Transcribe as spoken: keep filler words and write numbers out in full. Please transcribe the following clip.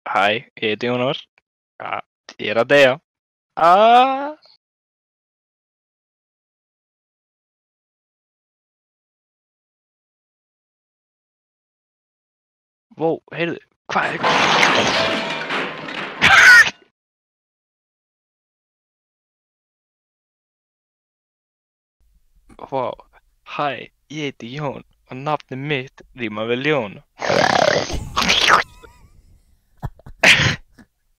Hæ, ég heiti Jónar. Ja, ég er að deyja. Ah. Vó, heyrðu, hvað er Vá, hæ, ég heiti Jón og nafnið mitt rímar við ljón.